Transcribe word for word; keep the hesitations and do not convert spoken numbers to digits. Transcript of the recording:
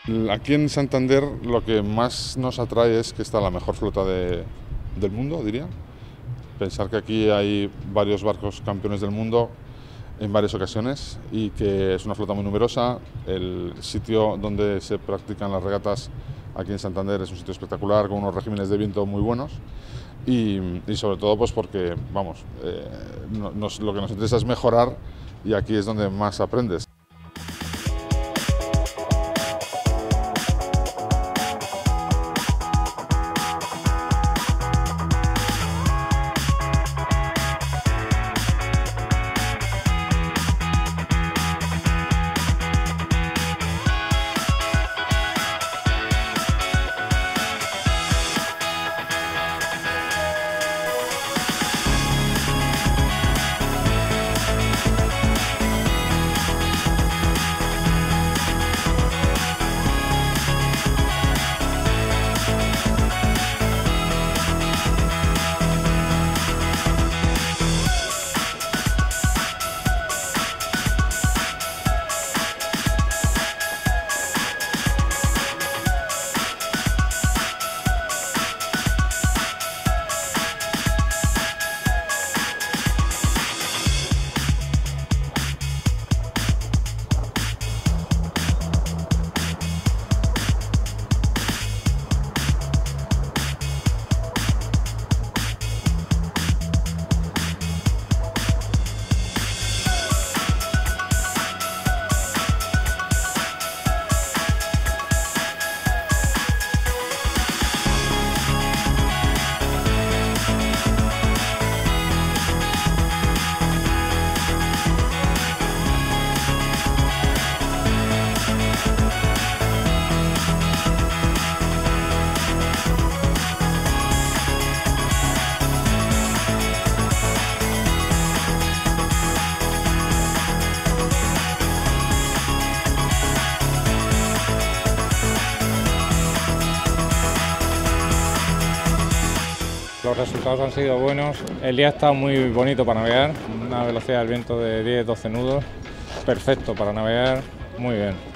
Aquí en Santander lo que más nos atrae es que está la mejor flota de, del mundo, diría. Pensar que aquí hay varios barcos campeones del mundo en varias ocasiones y que es una flota muy numerosa. El sitio donde se practican las regatas aquí en Santander es un sitio espectacular con unos regímenes de viento muy buenos y, y sobre todo pues porque vamos, eh, nos, lo que nos interesa es mejorar y aquí es donde más aprendes. Los resultados han sido buenos, el día está muy bonito para navegar, una velocidad del viento de diez doce nudos, perfecto para navegar, muy bien.